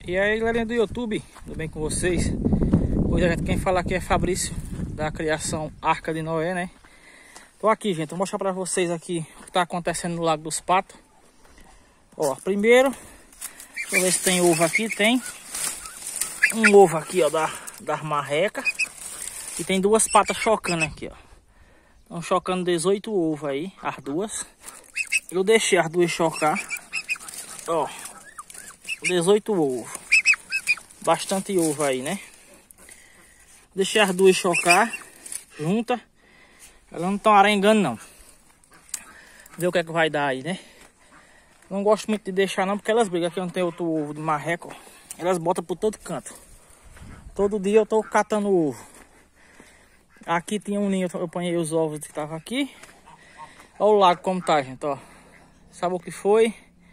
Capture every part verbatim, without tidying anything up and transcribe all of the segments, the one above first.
E aí, galerinha do YouTube, tudo bem com vocês? Hoje a gente quem fala aqui é Fabrício, da criação Arca de Noé, né? Tô aqui, gente, vou mostrar pra vocês aqui o que tá acontecendo no Lago dos Patos. Ó, primeiro, deixa eu ver se tem ovo aqui. Tem um ovo aqui, ó, da, da marreca. E tem duas patas chocando aqui, ó. Estão chocando dezoito ovos aí, as duas. Eu deixei as duas chocar. Ó, dezoito ovos. Bastante ovo aí, né? Deixei as duas chocar juntas. Elas não estão arengando, não. Ver o que é que vai dar aí, né? Não gosto muito de deixar, não, porque elas brigam. Aqui não tem outro ovo de marreco. Elas botam por todo canto. Todo dia eu tô catando ovo. Aqui tinha um ninho, eu ponhei os ovos que estavam aqui. Olha o lago como tá, gente, ó. Sabe o que foi?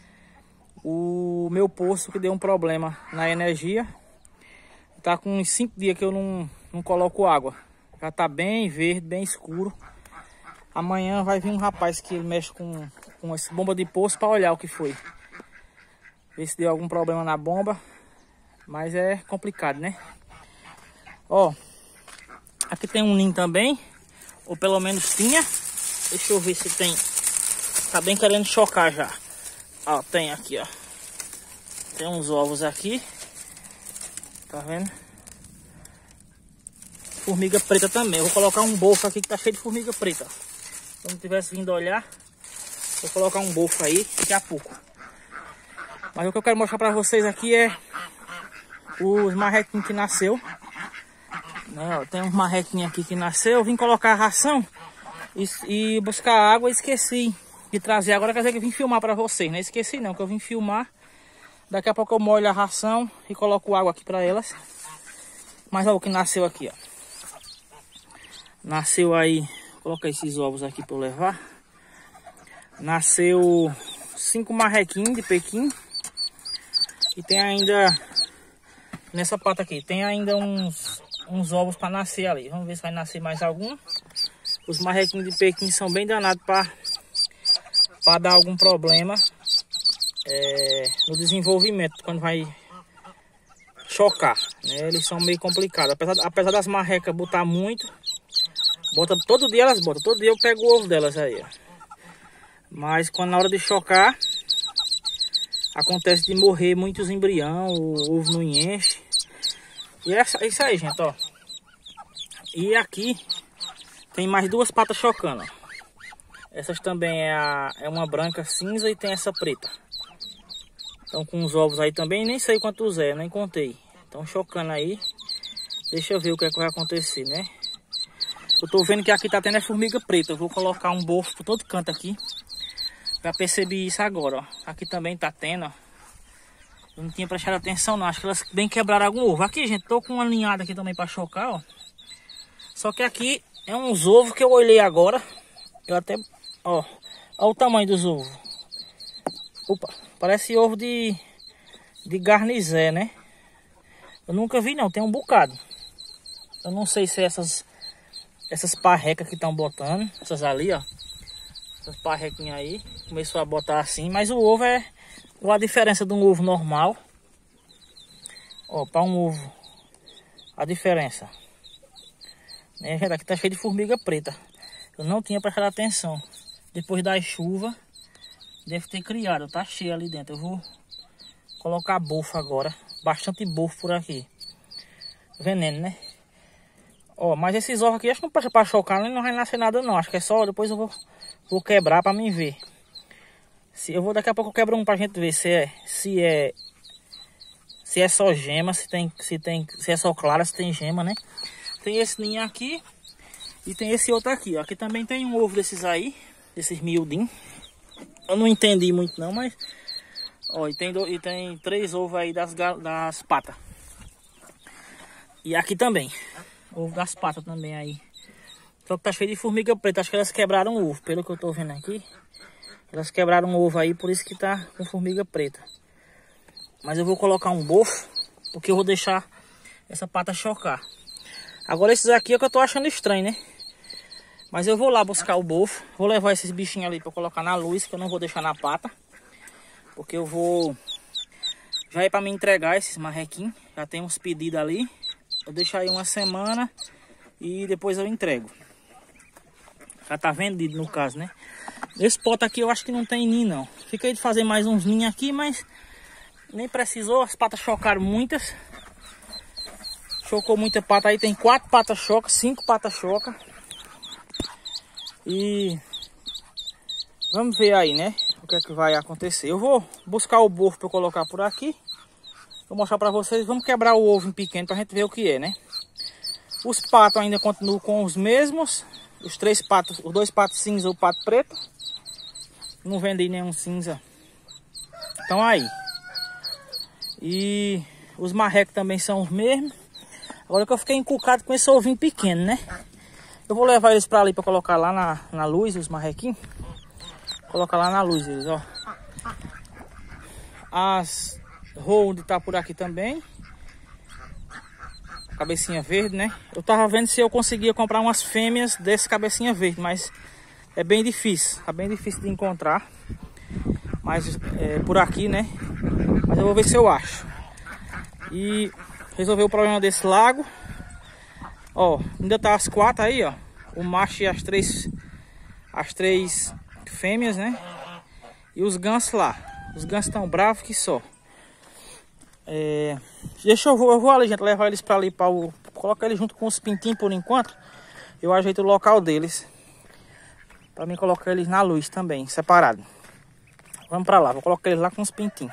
O meu poço que deu um problema na energia. Tá com uns cinco dias que eu não, não coloco água. Já tá bem verde, bem escuro. Amanhã vai vir um rapaz que ele mexe com, com essa bomba de poço para olhar o que foi. Ver se deu algum problema na bomba. Mas é complicado, né? Ó, aqui tem um ninho também. Ou pelo menos tinha. Deixa eu ver se tem. Tá bem querendo chocar já. Ó, tem aqui, ó. Tem uns ovos aqui. Tá vendo? Formiga preta também. Eu vou colocar um bofo aqui que tá cheio de formiga preta. Se eu não tivesse vindo olhar, vou colocar um bofo aí daqui a pouco. Mas o que eu quero mostrar pra vocês aqui é os marrequinhos que nasceu. Né, ó, tem uns marrequinhos aqui que nasceu. Eu vim colocar a ração e, e buscar água e esqueci de trazer. Agora quer dizer que eu vim filmar pra vocês, né? Esqueci não, que eu vim filmar. Daqui a pouco eu molho a ração e coloco água aqui pra elas. Mas olha o que nasceu aqui, ó. Nasceu aí, vou colocar esses ovos aqui pra eu levar. Nasceu cinco marrequinhos de pequim. E tem ainda, nessa pata aqui, tem ainda uns, uns ovos pra nascer ali. Vamos ver se vai nascer mais algum. Os marrequinhos de pequim são bem danados pra, pra dar algum problema. É, no desenvolvimento, quando vai chocar, né? Eles são meio complicados, apesar, apesar das marrecas botar muito, bota, todo dia elas botam, todo dia eu pego o ovo delas aí, ó. Mas quando na hora de chocar, acontece de morrer muitos embrião, o ovo não enche. E é isso aí, gente, ó. E aqui tem mais duas patas chocando, ó. Essas também é, a, é uma branca cinza e tem essa preta. Estão com os ovos aí também, nem sei quantos é, nem contei. Estão chocando aí. Deixa eu ver o que é que vai acontecer, né? Eu tô vendo que aqui tá tendo a formiga preta. Eu vou colocar um bofo por todo canto aqui. Já percebi isso agora, ó. Aqui também tá tendo, ó. Eu não tinha prestado atenção não, acho que elas bem quebraram algum ovo. Aqui, gente, tô com uma linhada aqui também pra chocar, ó. Só que aqui é uns ovos que eu olhei agora. Eu até, ó, ó o tamanho dos ovos. Opa, parece ovo de, de garnizé, né? Eu nunca vi não, tem um bocado. Eu não sei se é essas, essas parrecas que estão botando. Essas ali, ó. Essas parrequinhas aí. Começou a botar assim, mas o ovo é... Qual a diferença de um ovo normal? Ó, para um ovo. A diferença. Né? Aqui tá cheio de formiga preta. Eu não tinha prestado atenção. Depois da chuva... Deve ter criado, tá cheio ali dentro. Eu vou colocar bofo agora. Bastante bofo por aqui. Veneno, né? Ó, mas esses ovos aqui, acho que não passa pra chocar, não vai nascer nada não. Acho que é só, depois eu vou, vou quebrar pra mim ver. Se, eu vou daqui a pouco eu quebro um pra gente ver se é... Se é... Se é só gema, se tem... Se, tem, se é só clara, se tem gema, né? Tem esse ninho aqui. E tem esse outro aqui, ó. Aqui também tem um ovo desses aí. Desses miudinhos. Eu não entendi muito não, mas... Ó, e tem, do, e tem três ovos aí das, das patas. E aqui também. Ovo das patas também aí. Só que tá cheio de formiga preta. Acho que elas quebraram o ovo, pelo que eu tô vendo aqui. Elas quebraram o ovo aí, por isso que tá com formiga preta. Mas eu vou colocar um bofo, porque eu vou deixar essa pata chocar. Agora esses aqui é o que eu tô achando estranho, né? Mas eu vou lá buscar o bofo. Vou levar esses bichinhos ali para colocar na luz, que eu não vou deixar na pata. Porque eu vou Já é para me entregar esses marrequinhos. Já tem uns pedidos ali. Eu deixo aí uma semana e depois eu entrego. Já tá vendido no caso, né? Esse pote aqui eu acho que não tem ninho não. Fiquei de fazer mais uns ninhos aqui, mas nem precisou. As patas chocaram muitas. Chocou muita pata aí. Tem quatro patas choca, cinco patas choca. E vamos ver aí, né? O que é que vai acontecer. Eu vou buscar o bofo para eu colocar por aqui. Vou mostrar para vocês. Vamos quebrar o ovo em pequeno para a gente ver o que é, né? Os patos ainda continuam com os mesmos. Os três patos, os dois patos cinza e o pato preto. Não vendi nenhum cinza. Então aí. E os marrecos também são os mesmos. Agora que eu fiquei encucado com esse ovinho pequeno, né? Eu vou levar eles para ali para colocar lá na, na luz, os marrequinhos. Colocar lá na luz eles, ó. As rold tá por aqui também. Cabecinha verde, né? Eu tava vendo se eu conseguia comprar umas fêmeas desse cabecinha verde, mas é bem difícil. Tá bem difícil de encontrar. Mas é, por aqui, né? Mas eu vou ver se eu acho. E resolver o problema desse lago. Ó, ainda tá as quatro aí, ó. O macho e as três as três fêmeas, né? E os gansos lá. Os gansos estão bravos que só. É, deixa eu vou, eu vou ali, gente, levar eles para ali para o colocar eles junto com os pintinhos por enquanto. Eu ajeito o local deles para mim colocar eles na luz também, separado. Vamos para lá, vou colocar eles lá com os pintinhos.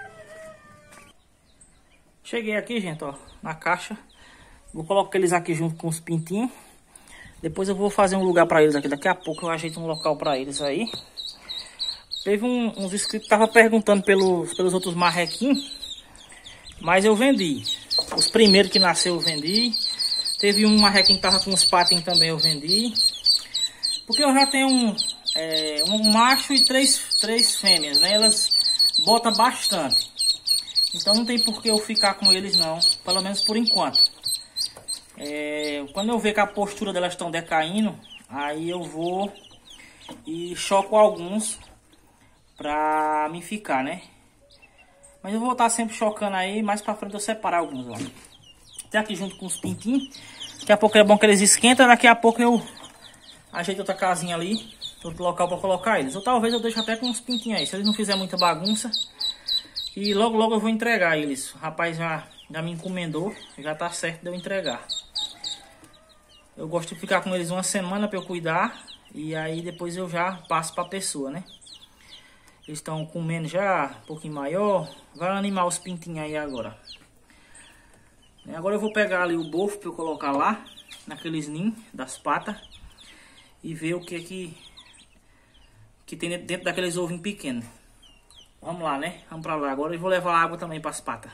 Cheguei aqui, gente, ó, na caixa. Vou colocar eles aqui junto com os pintinhos. Depois eu vou fazer um lugar para eles aqui. Daqui a pouco eu ajeito um local para eles aí. Teve um, uns inscritos que estavam perguntando pelos, pelos outros marrequinhos. Mas eu vendi. Os primeiros que nasceu eu vendi. Teve um marrequinho que estava com os patinhos também eu vendi. Porque eu já tenho um, é, um macho e três, três fêmeas, né? Elas botam bastante. Então não tem por que eu ficar com eles não. Pelo menos por enquanto. É, quando eu ver que a postura delas estão decaindo, aí eu vou e choco alguns pra me ficar, né? Mas eu vou estar sempre chocando aí, mais pra frente eu separar alguns, ó. Tem aqui junto com os pintinhos. Daqui a pouco é bom que eles esquentam, daqui a pouco eu ajeito outra casinha ali, outro local pra colocar eles. Ou talvez eu deixe até com uns pintinhos aí, se eles não fizerem muita bagunça. E logo logo eu vou entregar eles. O rapaz já, já me encomendou, já tá certo de eu entregar. Eu gosto de ficar com eles uma semana para eu cuidar. E aí depois eu já passo para a pessoa, né? Eles estão comendo já um pouquinho maior. Vai animar os pintinhos aí agora. Agora eu vou pegar ali o bofo para eu colocar lá. Naqueles ninhos das patas. E ver o que é que, que tem dentro daqueles ovinhos pequenos. Vamos lá, né? Vamos para lá agora. E vou levar água também para as patas.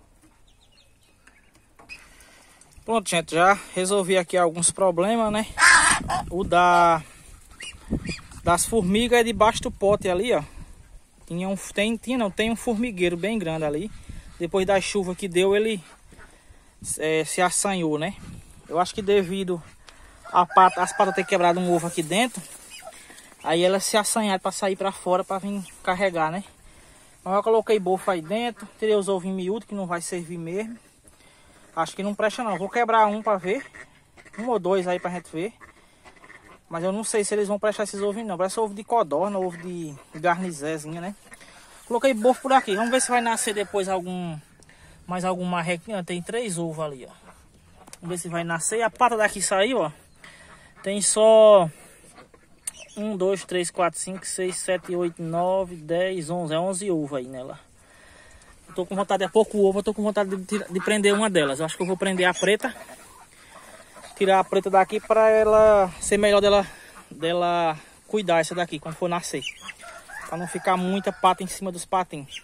Pronto, gente, já resolvi aqui alguns problemas, né? O da das formigas é debaixo do pote ali, ó. Tinha um, tem, tinha, não, tem um formigueiro bem grande ali. Depois da chuva que deu, ele é, se assanhou, né? Eu acho que devido a pata, as patas ter quebrado um ovo aqui dentro, aí elas se assanharam para sair para fora para vir carregar, né? Então eu coloquei bofo aí dentro, tirei os ovinhos miúdos que não vai servir mesmo. Acho que não presta não. Vou quebrar um para ver. Um ou dois aí pra gente ver. Mas eu não sei se eles vão prestar esses ovinhos não. Parece ovo de codorna, ovo de garnizézinha, né? Coloquei bofo por aqui. Vamos ver se vai nascer depois algum... mais algum marrequinho. Tem três ovos ali, ó. Vamos ver se vai nascer. E a pata daqui saiu, ó. Tem só... um, dois, três, quatro, cinco, seis, sete, oito, nove, dez, onze. É onze ovos aí nela. Eu tô com vontade, é pouco ovo, eu tô com vontade de, de prender uma delas. Eu acho que eu vou prender a preta. Tirar a preta daqui para ela ser melhor dela, dela cuidar essa daqui quando for nascer. Para não ficar muita pata em cima dos patinhos.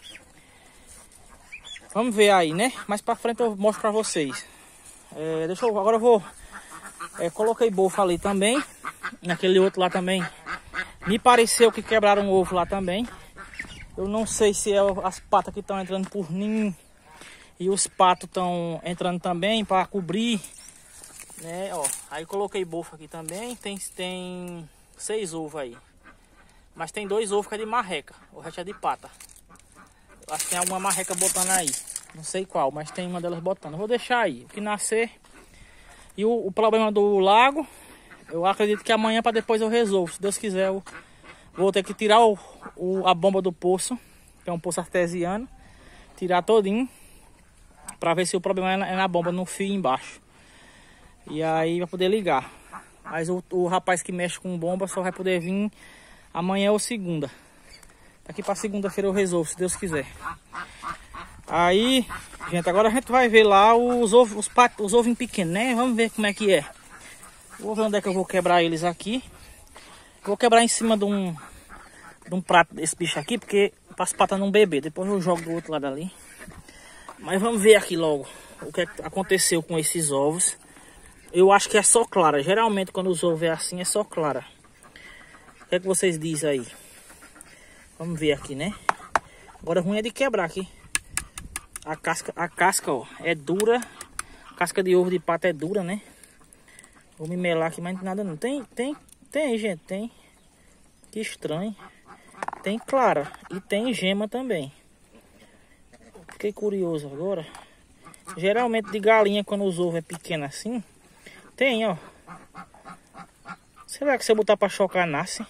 Vamos ver aí, né? Mais para frente eu mostro para vocês. É, deixa eu, agora eu vou... É, coloquei bofo ali também. Naquele outro lá também. Me pareceu que quebraram um ovo lá também. Eu não sei se é as patas que estão entrando por ninho e os patos estão entrando também para cobrir, né? Ó, aí coloquei bofo aqui também. Tem, tem seis ovos aí. Mas tem dois ovos que é de marreca. O resto é de pata. Acho que tem alguma marreca botando aí. Não sei qual, mas tem uma delas botando. Eu vou deixar aí, o que nascer. E o, o problema do lago, eu acredito que amanhã para depois eu resolvo. Se Deus quiser, eu vou ter que tirar o, o, a bomba do poço, que é um poço artesiano. Tirar todinho, para ver se o problema é na, é na bomba, no fio embaixo. E aí vai poder ligar. Mas o, o rapaz que mexe com bomba só vai poder vir amanhã ou segunda. Daqui para segunda-feira eu resolvo, se Deus quiser. Aí, gente, agora a gente vai ver lá os ovos, os, pat, os ovinhos pequenos, né? Vamos ver como é que é. Vou ver onde é que eu vou quebrar eles aqui. Vou quebrar em cima de um, de um prato desse bicho aqui, porque para as patas não beber. Depois eu jogo do outro lado ali. Mas vamos ver aqui logo o que aconteceu com esses ovos. Eu acho que é só clara. Geralmente quando os ovos é assim, é só clara. O que é que vocês dizem aí? Vamos ver aqui, né? Agora ruim é de quebrar aqui. A casca, a casca, ó, é dura. A casca de ovo de pato é dura, né? Vou me melar aqui, mas não tem nada não. Tem, tem, tem, gente, tem. Que estranho. Tem clara e tem gema também. Fiquei curioso agora. Geralmente de galinha, quando os ovos é pequeno assim, tem, ó. Será que se eu botar pra chocar, nasce?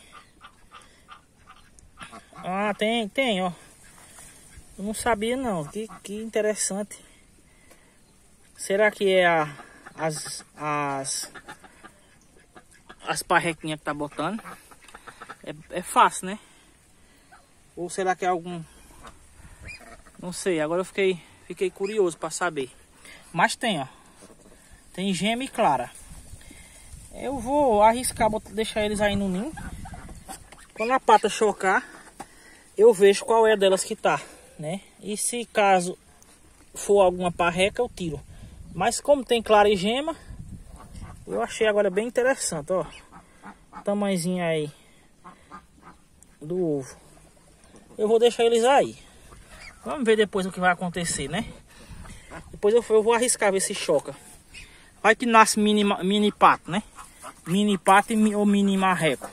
Ah, tem, tem, ó. Eu não sabia não, que, que interessante. Será que é a, as, as, as parrequinhas que tá botando? É, é fácil, né? Ou será que é algum... Não sei, agora eu fiquei, fiquei curioso para saber. Mas tem, ó. Tem gema e clara. Eu vou arriscar, deixar eles aí no ninho. Quando a pata chocar, eu vejo qual é delas que tá, né? E se caso for alguma parreca, eu tiro. Mas como tem clara e gema, eu achei agora bem interessante, ó. Tamanhozinho aí do ovo. Eu vou deixar eles aí. Vamos ver depois o que vai acontecer, né? Depois eu, eu vou arriscar ver se choca. Vai que nasce mini, mini pato, né? Mini pato e, ou mini marreco.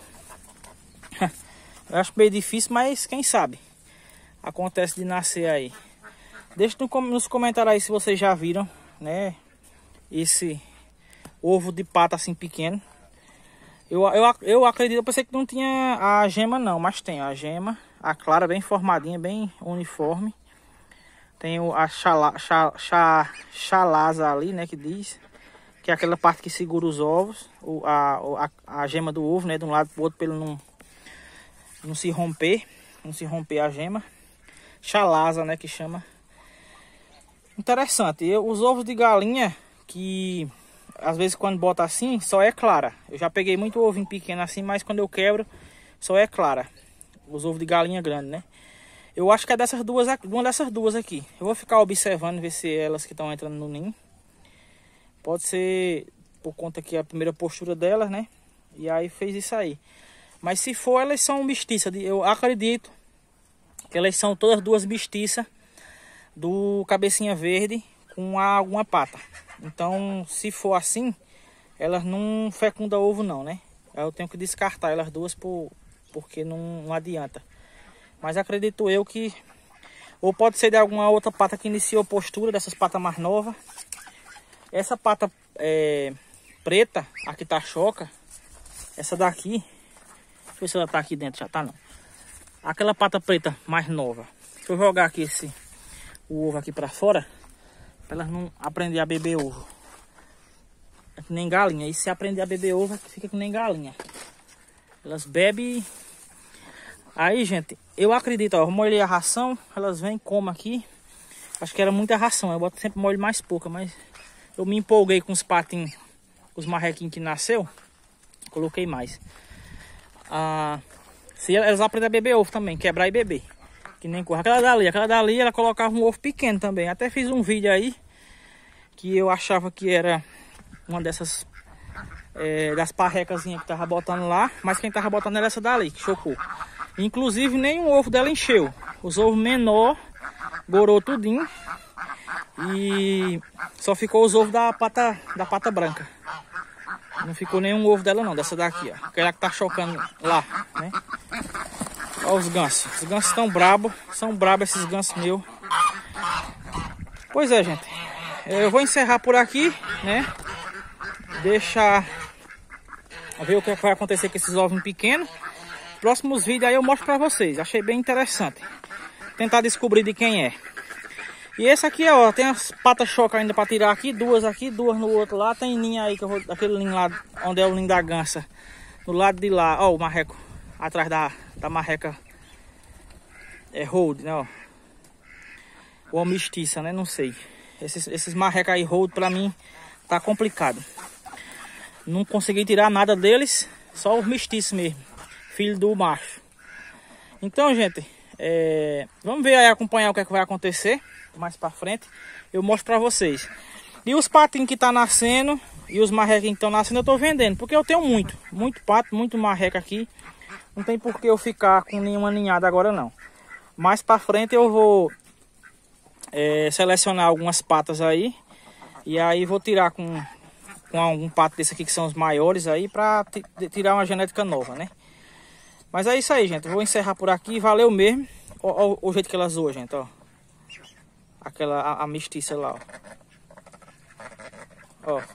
Eu acho meio difícil, mas quem sabe acontece de nascer aí. Deixa nos comentários aí se vocês já viram, né? Esse ovo de pato assim pequeno. Eu, eu, eu acredito, eu pensei que não tinha a gema não, mas tem a gema. A clara bem formadinha, bem uniforme. Tem o, a chala, cha, cha, chalaza ali, né, que diz. Que é aquela parte que segura os ovos. O, a, a, a gema do ovo, né, de um lado pro outro, para ele não, não se romper. Não se romper a gema. Chalaza, né, que chama. Interessante. Eu, os ovos de galinha, que às vezes quando bota assim, só é clara. Eu já peguei muito ovinho pequeno assim, mas quando eu quebro, só é clara. Os ovos de galinha grande, né? Eu acho que é dessas duas, uma dessas duas aqui. Eu vou ficar observando, ver se é elas que estão entrando no ninho. Pode ser por conta que é a primeira postura delas, né? E aí fez isso aí. Mas se for, elas são mestiças. Eu acredito que elas são todas duas mestiças do cabecinha verde com alguma pata. Então, se for assim, elas não fecundam ovo não, né? Eu tenho que descartar elas duas por... porque não, não adianta. Mas acredito eu que... Ou pode ser de alguma outra pata que iniciou a postura, dessas patas mais novas. Essa pata é, preta, a que tá choca, essa daqui... Deixa eu ver se ela tá aqui dentro, já tá não. Aquela pata preta mais nova. Deixa eu jogar aqui esse, o ovo aqui pra fora, pra elas não aprender a beber ovo. É que nem galinha. E se aprender a beber ovo, fica que nem galinha. Elas bebem. Aí, gente, eu acredito, ó, eu molhei a ração, elas vêm como aqui. Acho que era muita ração, eu boto sempre molho mais pouca, mas eu me empolguei com os patinhos, os marrequinhos que nasceu, coloquei mais. Ah, se elas aprendem a beber ovo também, quebrar e beber, que nem corra. Aquela dali, aquela dali, ela colocava um ovo pequeno também. Até fiz um vídeo aí, que eu achava que era uma dessas... É, das parrecazinhas que tava botando lá, mas quem tava botando era essa dali, que chocou. Inclusive nenhum ovo dela encheu. Os ovos menor gorou tudinho e só ficou os ovos da pata, da pata branca. Não ficou nenhum ovo dela não, dessa daqui, ó. Aquela que tá chocando lá, né? Olha os gansos. Os gansos estão brabo. São brabos esses gansos meus. Pois é, gente. Eu vou encerrar por aqui, né? Deixar ver o que vai acontecer com esses ovos pequenos. Próximos vídeos aí eu mostro pra vocês. Achei bem interessante. Tentar descobrir de quem é. E esse aqui, ó, tem as patas choca ainda pra tirar aqui. Duas aqui, duas no outro lá. Tem ninho aí, que eu vou, aquele ninho lá, onde é o ninho da gansa. Do lado de lá, ó, o marreco. Atrás da, da marreca. É hold, né, ó. Ou mestiça, né, não sei. Esses, esses marrecas aí hold pra mim tá complicado. Não consegui tirar nada deles. Só os mestiços mesmo. Filho do macho. Então, gente, é, vamos ver aí, acompanhar o que é que vai acontecer mais pra frente. Eu mostro pra vocês. E os patinhos que tá nascendo e os marrequinhos que estão nascendo eu tô vendendo. Porque eu tenho muito. Muito pato, muito marreca aqui. Não tem por que eu ficar com nenhuma ninhada agora não. Mais pra frente eu vou é, selecionar algumas patas aí. E aí vou tirar com, com algum pato desse aqui que são os maiores aí. Pra tirar uma genética nova, né? Mas é isso aí, gente. Eu vou encerrar por aqui. Valeu mesmo. Olha o jeito que ela zoa, gente, ó. Aquela, a, a mestiça lá, ó. Ó.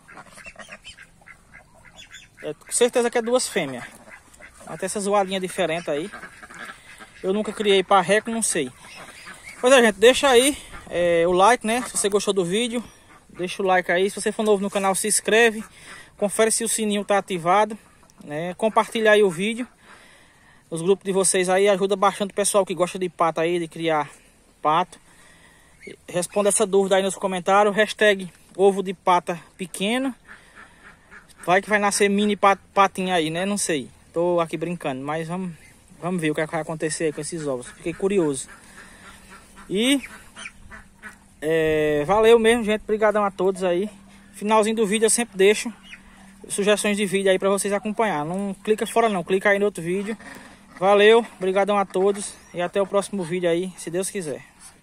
É, com certeza que é duas fêmeas. Até essa zoadinha diferente aí. Eu nunca criei parreco, não sei. Pois é, gente. Deixa aí é, o like, né? Se você gostou do vídeo, deixa o like aí. Se você for novo no canal, se inscreve. Confere se o sininho tá ativado, né? Compartilha aí o vídeo. Os grupos de vocês aí ajuda bastante o pessoal que gosta de pato aí, de criar pato. Responda essa dúvida aí nos comentários. Hashtag ovo de pata pequeno. Vai que vai nascer mini pat, patinho aí, né? Não sei. Tô aqui brincando, mas vamos, vamos ver o que vai acontecer aí com esses ovos. Fiquei curioso. E é, valeu mesmo, gente. Obrigadão a todos aí. Finalzinho do vídeo eu sempre deixo sugestões de vídeo aí pra vocês acompanhar. Não clica fora não, clica aí no outro vídeo. Valeu, obrigadão a todos e até o próximo vídeo aí, se Deus quiser.